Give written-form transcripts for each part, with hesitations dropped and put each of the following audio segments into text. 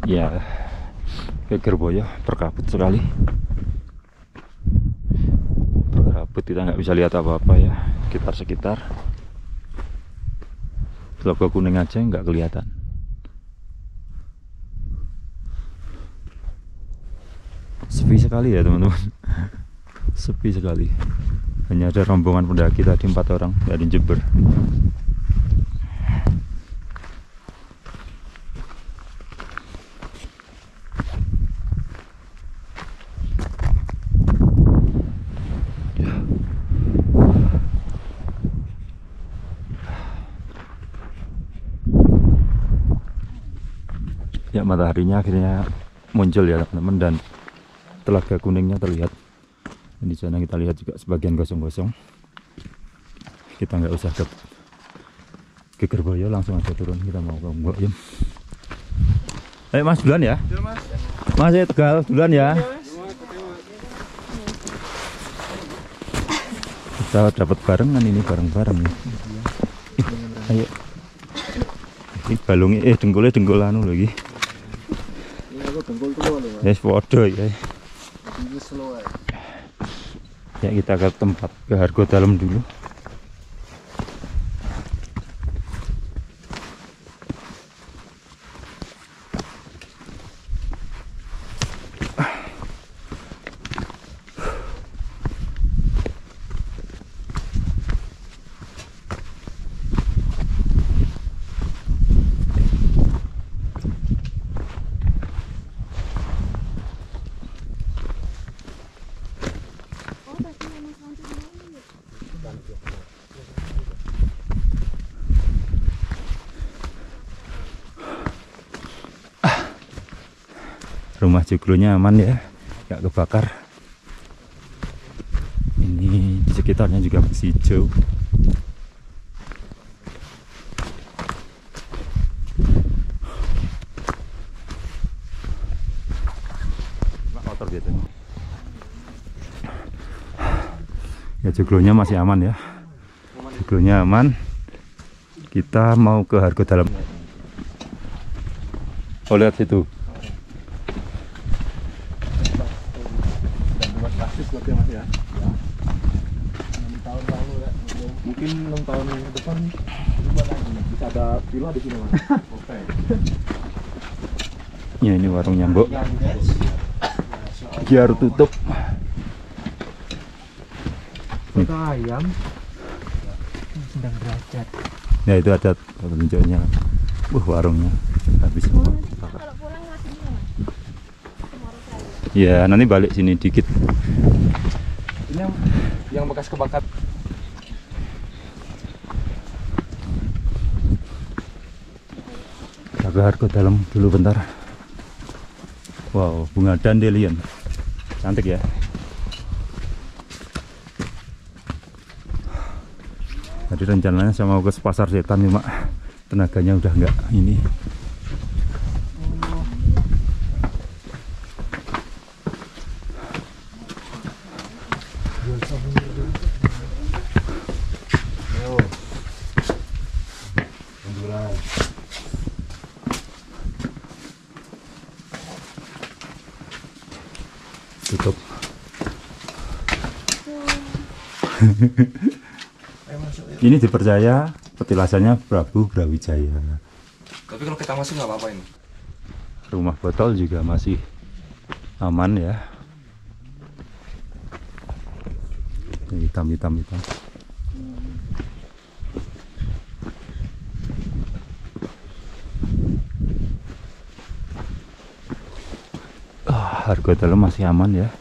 Ya, Gegerboyo berkabut sekali. Berkabut, kita nggak bisa lihat apa-apa ya, sekitar-sekitar. Telaga Kuning aja nggak kelihatan. Sepi sekali ya teman-teman. Sepi sekali. Hanya ada rombongan pendaki tadi 4 orang dari Jember. Ya, mataharinya akhirnya muncul ya teman-teman, dan Telaga Kuningnya terlihat. Dan di sana kita lihat juga sebagian gosong-gosong. Kita nggak usah ke Gegerboyo, langsung aja turun. Kita mau ke Mbok Yum. Ayo Mas, duluan ya. Mas, saya Tegal duluan ya. Kita dapat barengan ini, bareng-bareng nih. Ayo. Ini balungnya dengkul anu lagi. Yes, podo ya. Ya, kita ke tempat, ke Hargo Dalam dulu. Rumah joglonya aman ya, nggak kebakar. Ini di sekitarnya juga masih hijau. Kotor biasanya. Ya, joglonya masih aman ya. Joglonya aman. Kita mau ke Hargo Dalam. Oh, lihat situ. Ya. 6 tahun lalu ya. Mungkin 6 tahun ke depan bisa ada villa di sini, Mas. Oke. Ya, ini warungnya Mbok. Biar tutup. Soto ayam sedang derajat. Ya, itu ada tunjuknya. Warungnya habis semua. Ya, nanti balik sini dikit. Ini yang bekas kebakar. Kita ke Hargo Dalam dulu bentar. Wow, bunga dandelion. Cantik ya. Tadi rencananya saya mau ke Pasar Setan, cuma tenaganya udah nggak ini. Tutup. Ini dipercaya petilasannya Prabu Brawijaya. Tapi kalau kita masuk nggak apa-apa ini. Rumah botol juga masih aman ya. Hitam. Hargo Dalam masih aman ya.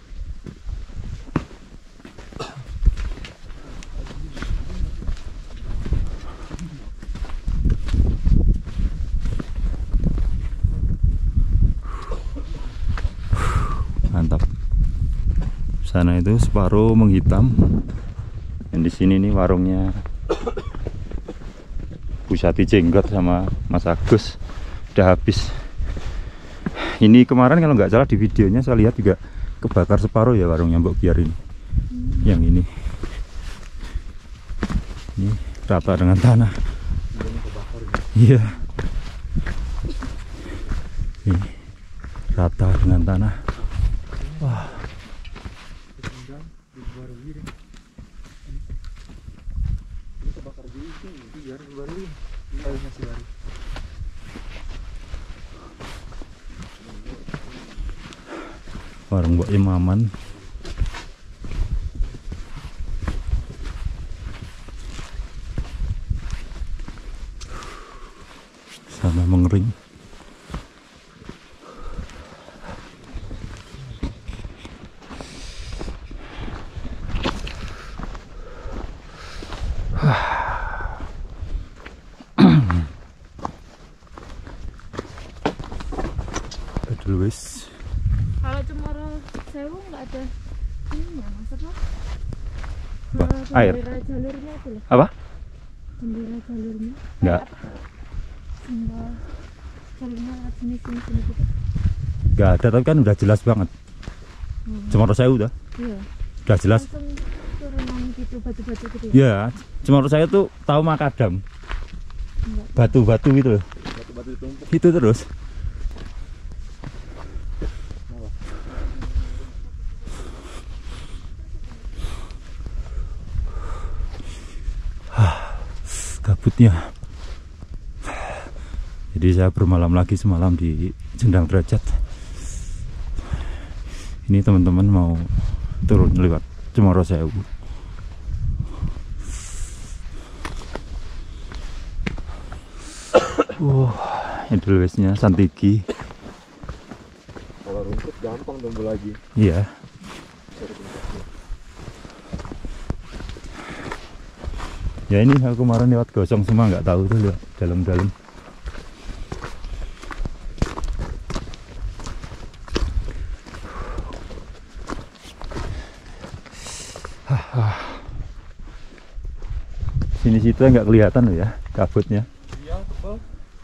Mantap. Sana itu separuh menghitam. Dan di sini nih warungnya Pusati Jenggot sama Mas Agus udah habis. Ini kemarin kalau nggak salah di videonya saya lihat juga kebakar separuh ya warungnya Mbok Biar ini. Yang ini rata dengan tanah. Iya. Ini rata dengan tanah. Wah. Warung Mbak Imaman. Sana mengering. Edelweiss. Kalau Cemoro Sewu nggak ada ininya, Mas apa? Air. Bendera jalurnya itu loh. Apa? Bendera jalurnya. Enggak. Simbol jalurnya sini gitu. Enggak ada, tapi kan udah jelas banget. Cemoro Sewu udah. Iya. Udah jelas. Langsung turunan gitu batu-batu gitu. Ya, Cemoro Sewu tuh tahu makadam. Enggak. Batu-batu gitu loh. Batu-batu ditumpuk. Itu terus. Kabutnya. Jadi saya bermalam lagi semalam di Jendang Derajat. Ini teman-teman mau turun lewat Cemoro Sewu. Edelweissnya Santigi. Kalau rumput gampang tumbuh lagi. Iya. Ya ini aku kemarin lewat gosong semua, nggak tahu tuh lihat dalam-dalam. Sini situ nggak kelihatan loh ya kabutnya. Iya, tebal.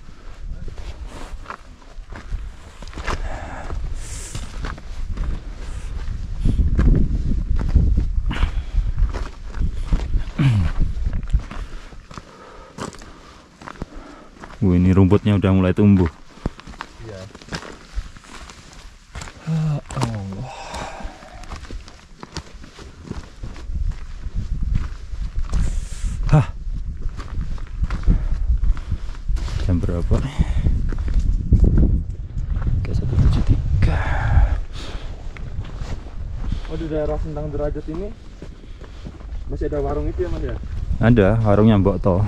Ini rumputnya udah mulai tumbuh. Iya. Allah. Hah. Jam berapa? Oke, 1:73. Oh, di daerah Sendang Derajat ini masih ada warung itu ya, Mas ya? Ada warungnya Mbok To.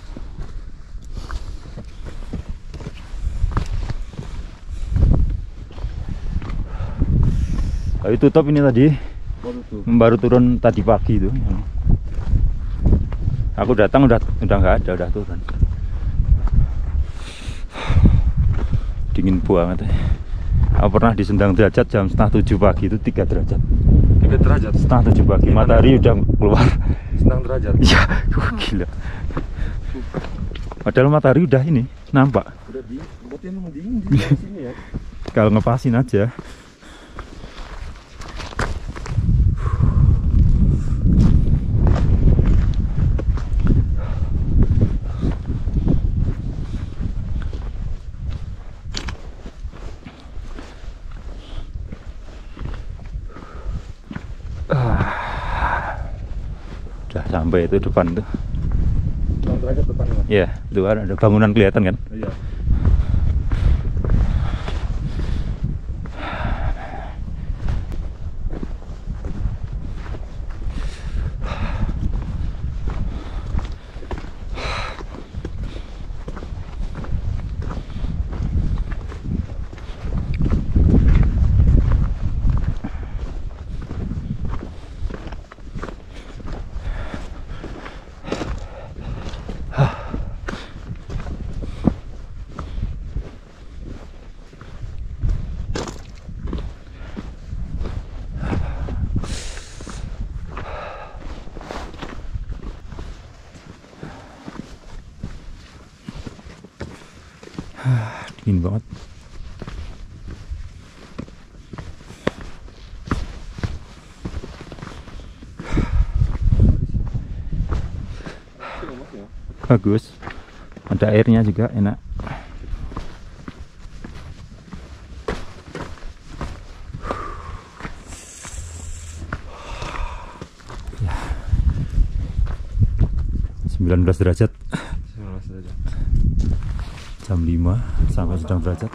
Tapi tutup ini tadi. Baru turun tadi pagi itu. Aku datang udah nggak ada, udah turun. Dingin banget. Aku pernah di Sendang Derajat jam 6:30 pagi itu 3 derajat. 3 derajat. 6:30 pagi, matahari udah keluar. Sendang Derajat. Iya, gila. Padahal matahari udah ini nampak. Udah dingin, berarti emang dingin di sini ya. Kalau ngepasin aja. Udah sampai itu depan tuh. Sendang Derajat depan ya. Iya, itu kan ada bangunan kelihatan kan? Iya. Dingin banget. Bagus. Ada airnya juga enak. 19 derajat. 19 derajat. Jam 5 sampai sedang derajat.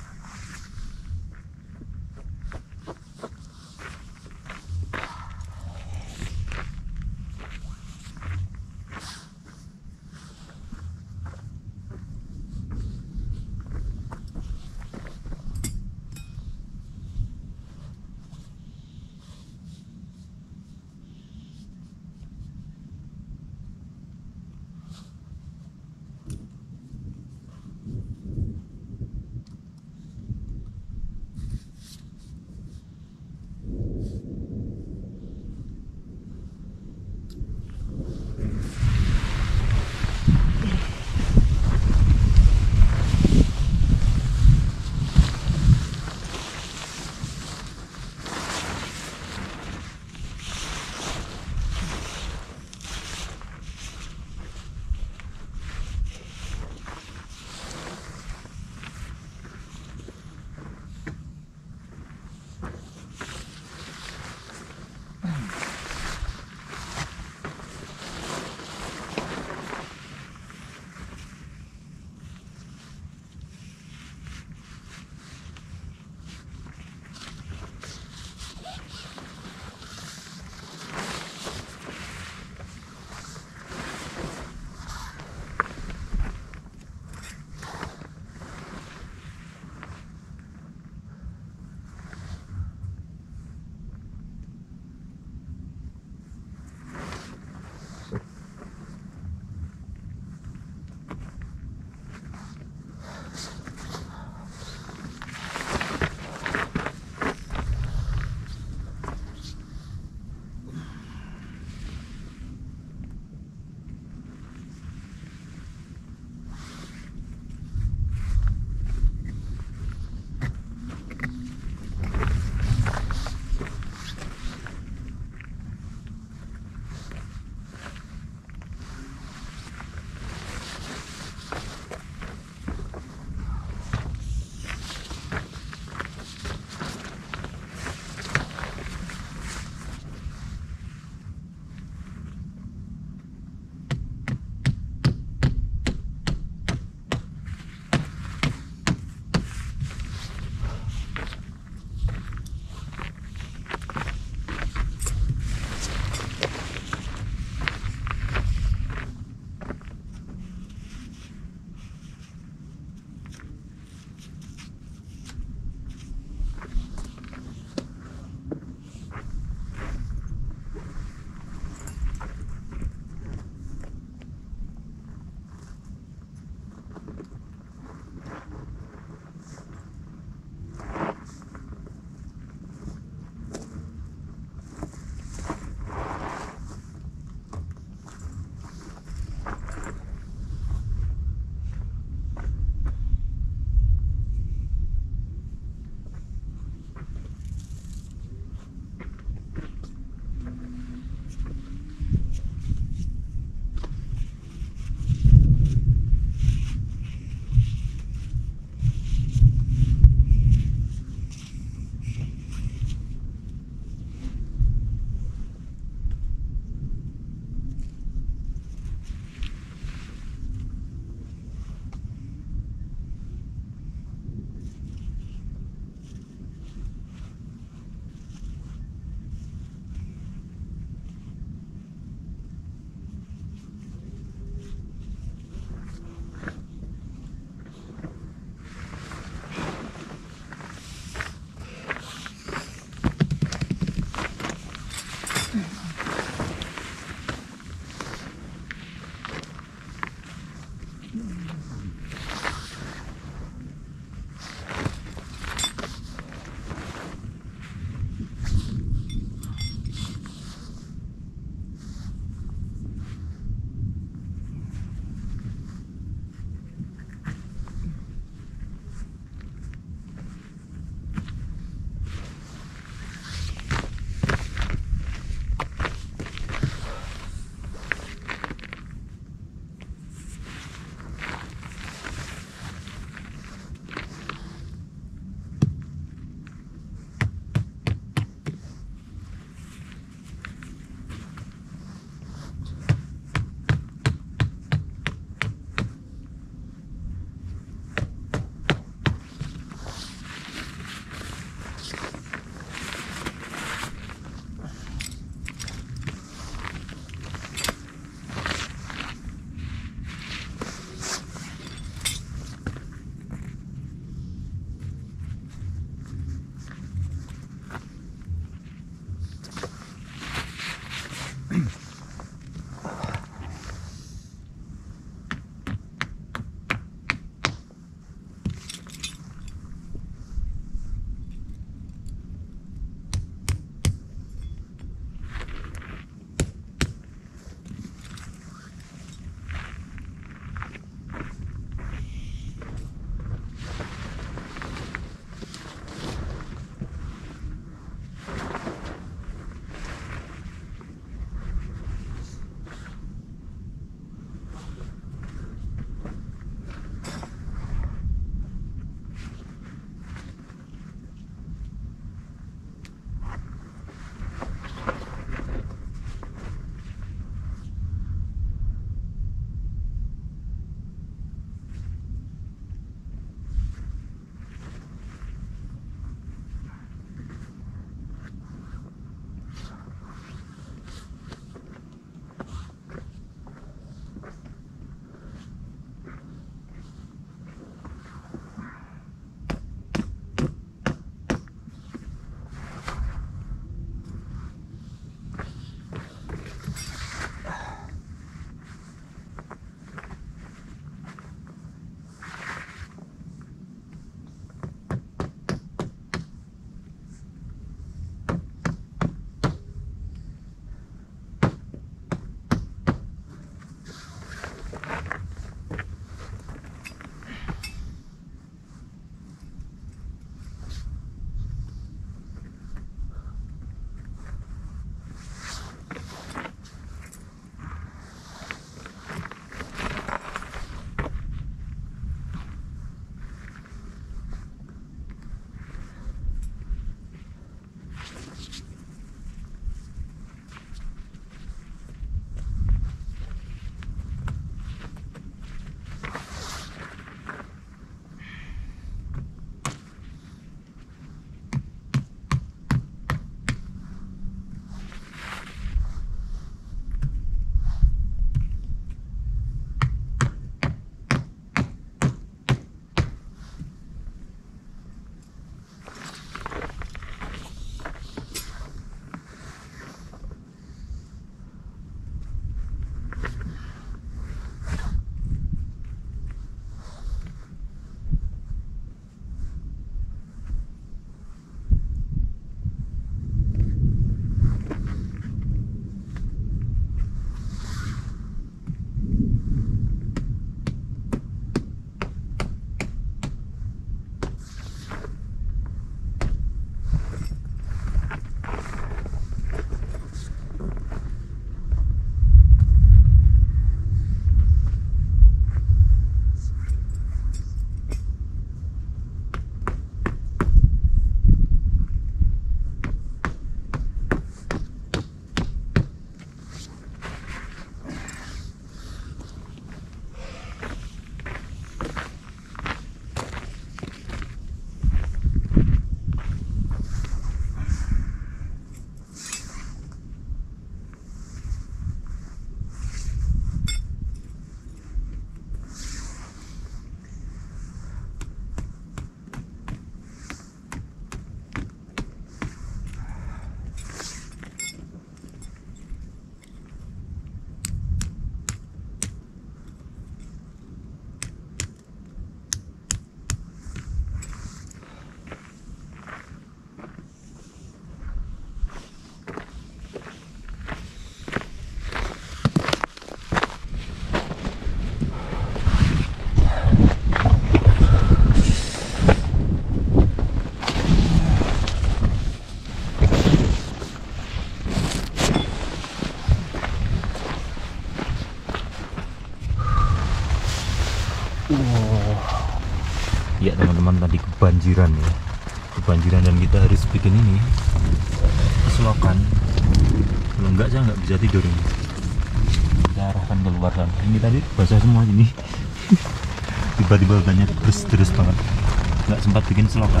Ya teman-teman, tadi kebanjiran ya, kebanjiran dan kita harus bikin ini selokan. Kalau enggak saya nggak bisa tidur ini. Kita arahkan keluar sana. Ini tadi basah semua ini. Tiba-tiba banyak terus banget, nggak sempat bikin selokan.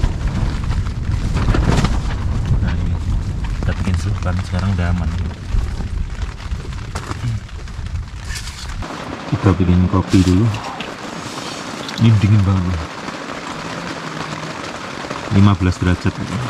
Nah ini kita bikin selokan, sekarang udah aman. Kita bikin kopi dulu. Ini dingin banget, 15 derajat.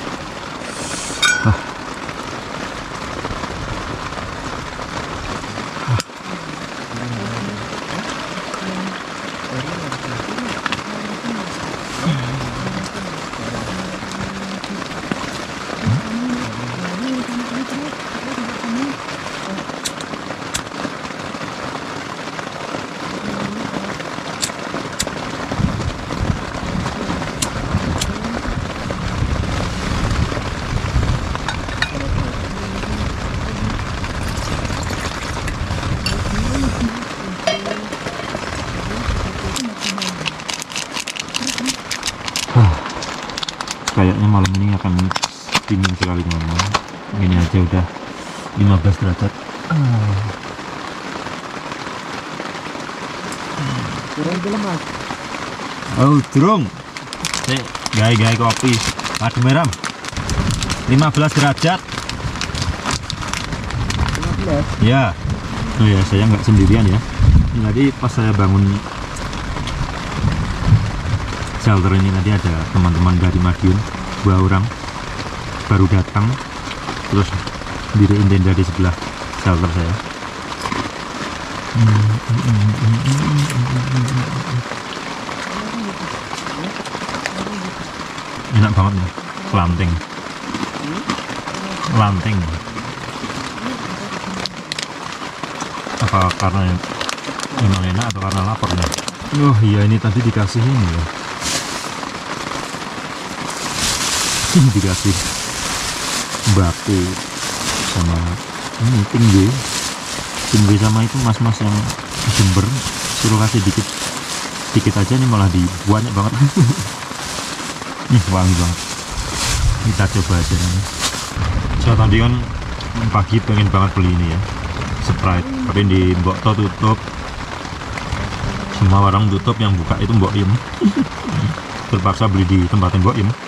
Kayaknya malam ini akan dingin sekali teman-teman. Ini aja udah 15 derajat. Kurang belum mas. Oh durung. Sik, gawe kopi. Madu merah 15 derajat. 15. Ya. Oh ya, saya nggak sendirian ya. Jadi pas saya bangun shelter ini tadi ada teman-teman dari Madiun, 2 orang baru datang, terus diriin tenda di sebelah shelter saya. Enak banget nih, lanting. Apa karena memang enak atau karena lapar nih? Oh iya, ini tadi dikasih ini ya. Dikasih batu sama ini tinggi sama itu mas-mas yang Jember, suruh kasih dikit aja nih, malah banyak banget. Wangi banget. Kita coba aja nih. Saya tadi kan pagi pengen banget beli ini ya, Sprite, tapi di Mbok To tutup, semua warung tutup, yang buka itu Mbok Im. Terpaksa beli di tempat Mbok Im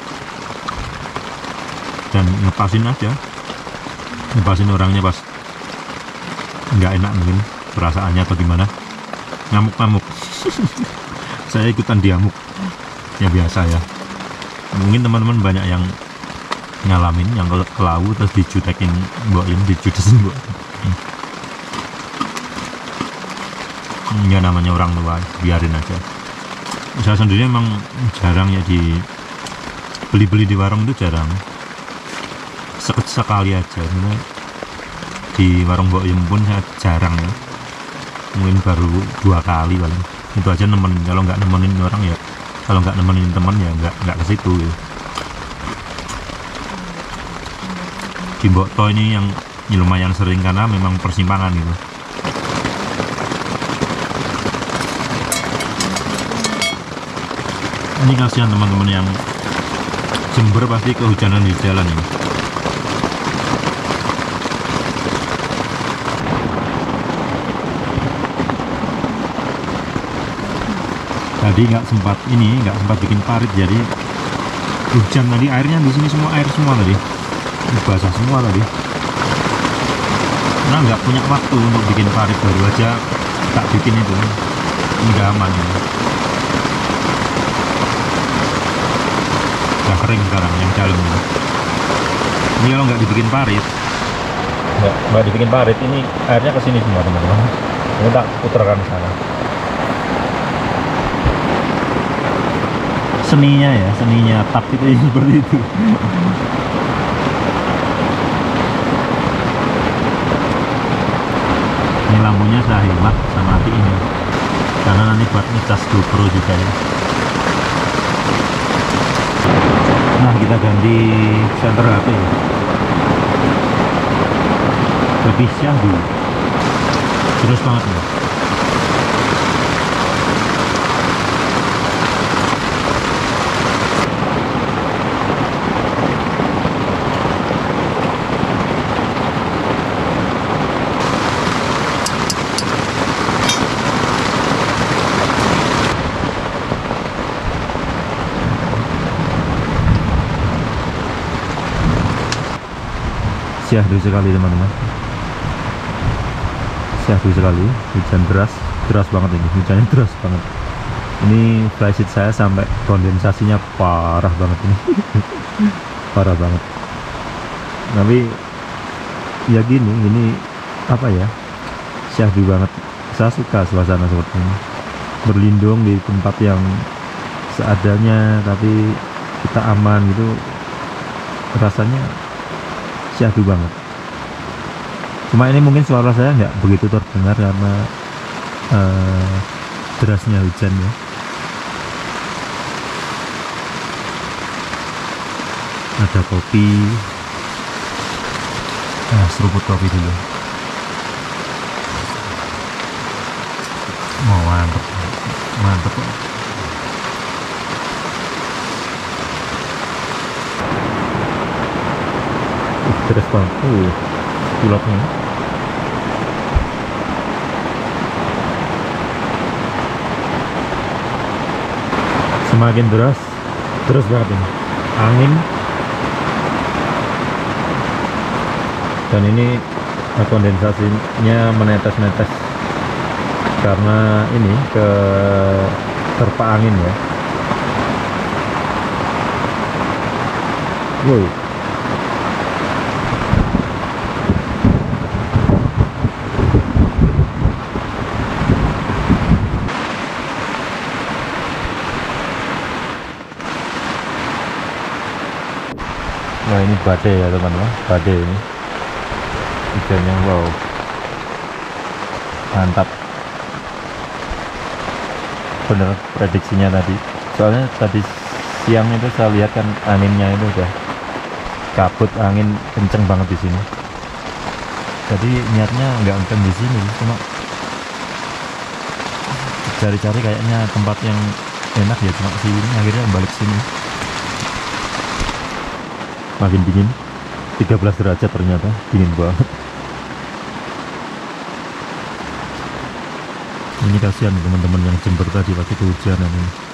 dan ngepasin orangnya pas nggak enak, mungkin perasaannya atau gimana, ngamuk. Saya ikutan diamuk ya, biasa ya. Mungkin teman-teman banyak yang ngalamin, yang ke laut terus dijutekin Mbok-im, dijudesin Mbok. Ya namanya orang tua, biarin aja. Saya sendiri emang jarang ya beli di warung, itu jarang. Sekali aja, di warung Mbok Im pun saya jarang ya, mungkin baru 2 kali paling. Itu aja nemenin, kalau nggak nemenin orang ya, kalau nggak nemenin teman ya nggak ke situ ya. Di Mbok To ini yang lumayan sering karena memang persimpangan gitu. Ini kasihan teman-teman yang Jember, pasti kehujanan di jalan ini. Tadi nggak sempat bikin parit, jadi hujan tadi, airnya di sini semua air semua tadi, basah semua tadi. Karena nggak punya waktu untuk bikin parit, baru aja tak bikin itu, udah aman ya. Udah kering sekarang yang dalam ini. Ini kalau nggak dibikin parit, ini airnya kesini semua teman-teman. Ini tak putarkan sana. Seninya tap itu seperti itu. Ini lampunya saya hemat sama mati ini, karena nanti buat ngecas GoPro juga ya. Nah, kita ganti senter HP, lebih syahdu, terus banget nih. syahdu sekali teman-teman, syahdu sekali. Hujan deras banget ini, hujannya deras banget. Ini flysheet saya sampai kondensasinya parah banget ini. Parah banget. Tapi ya gini apa ya, syahdu banget. Saya suka suasana seperti ini, berlindung di tempat yang seadanya tapi kita aman gitu, rasanya syahdu banget. Cuma ini mungkin suara saya nggak begitu terdengar karena derasnya hujan ya. Ada kopi, seruput kopi dulu. Oh, mantep, mantep. Deras banget, pilotnya. Semakin deras banget ini, angin. Dan ini kondensasinya menetes-netes karena ini ke terpa angin ya. Wow. Nah ini badai ya teman-teman, badai ini hujannya, wow, mantap bener prediksinya tadi. Soalnya tadi siang itu saya lihat kan anginnya itu udah kabut, angin kenceng banget di sini. Jadi niatnya nggak kenceng di sini, cuma cari-cari kayaknya tempat yang enak ya, cuma sini, akhirnya balik sini. Makin dingin, 13 derajat ternyata, dingin banget. Ini kasihan teman-teman yang Jember tadi waktu itu hujanan ini.